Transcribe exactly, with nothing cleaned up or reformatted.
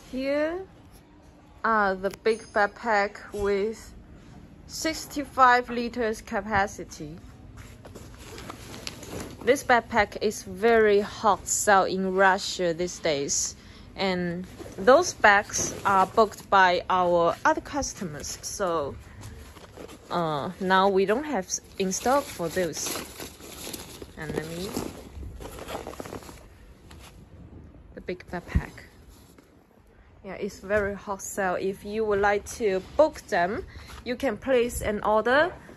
Here are the big backpack with sixty-five liters capacity. This backpack is very hot sell in Russia these days, and those bags are booked by our other customers, so uh, now we don't have in stock for those. And let me the big backpack. Yeah, it's very hot sale. If you would like to book them, you can place an order